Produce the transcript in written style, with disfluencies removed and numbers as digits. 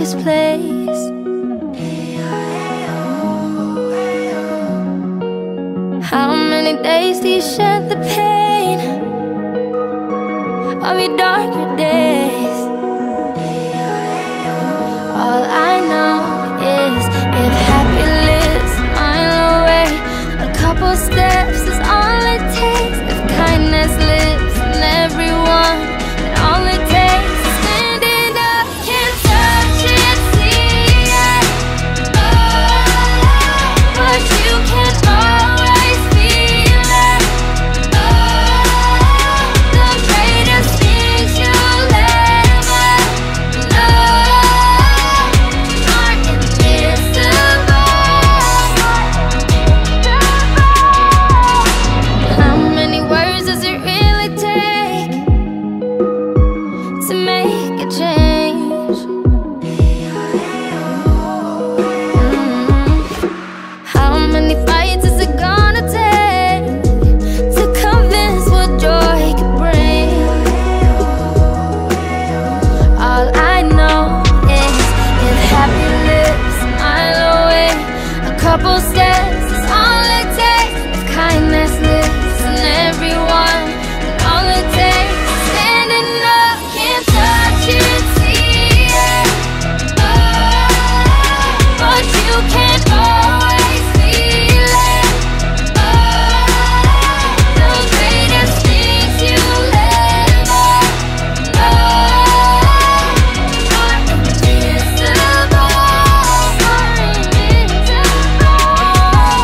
this place. How many days do you shed the pain of your darker days? All I know is if happy lives a mile away, a couple steps is all it takes. If kindness lives in everyone, then all it takes is standing up. Can't touch it, see it, but you can always feel it. The greatest things you'll ever know are invisible. How many words does it really take to make a change? How many fights is it gonna take to convince what joy could bring? All I know is if happy lives a mile away, a couple steps